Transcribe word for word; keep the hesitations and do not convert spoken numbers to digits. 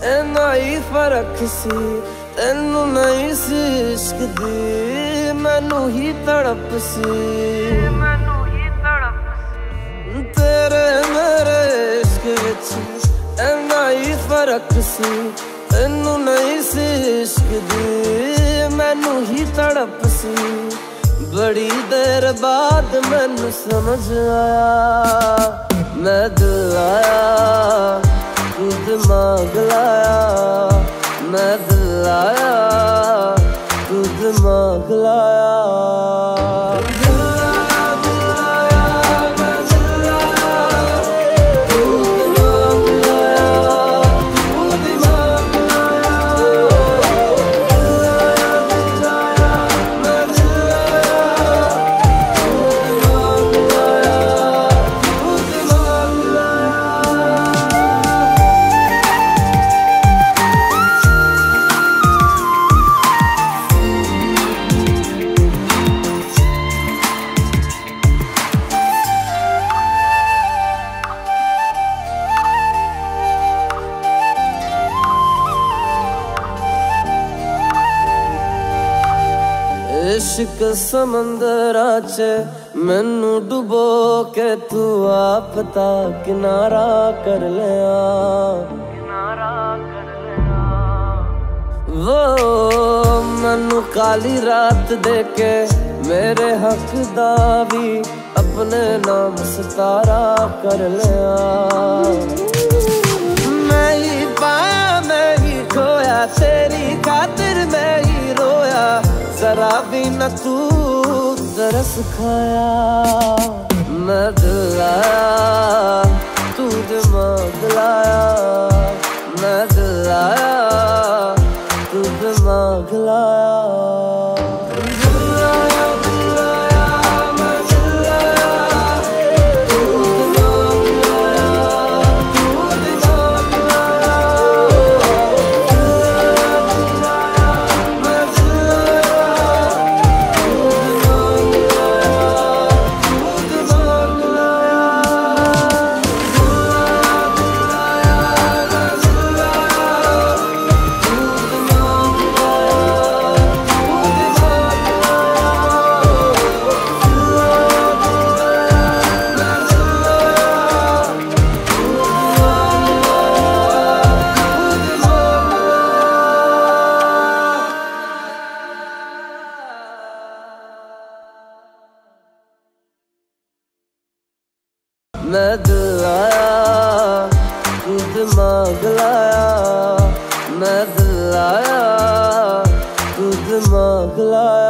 इन्ना ही फर्क सी तेनू नहीं सी इश्क दी मैनू ही तड़प सी मैनू ही तड़प सी तेरे मेरे इश्क विच इन्ना ही फर्क सी तेनू नहीं सी इश्क दी मैनू ही तड़प सी बड़ी देर बाद मैनू समझ आया मैं दिल आया तू दिमाग लाया मैं दिल आया तू दिमाग लाया इश्क समंदरा च मैनू डुबो के तू आप ता किनारा कर लिया किनारा कर लिया वो मैनू काली रात दे के मेरे हक दा भी अपने नाम सितारा कर लिया मैं ही पाया मैं ही खोया तेरी खातिर मैं ही रोया जरा भी न तू तरस खाया मैं दिल आया तू दिमाग लाया मैं दिल आया तू दिमाग लाया मैं दिल आया तू दिमाग लाया मैं दिल आया तू दिमाग लाया